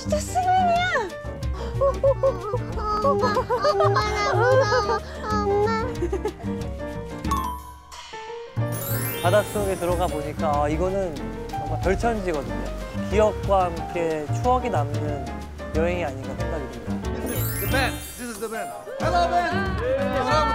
진짜 스윙이야. 엄마, 나 무서워. 엄마. 바닷속에 들어가 보니까 이거는 정말 별천지거든요. 기억과 함께 추억이 남는 여행이 아닌가 생각이 듭니다. The band. This is the band. Hello, band.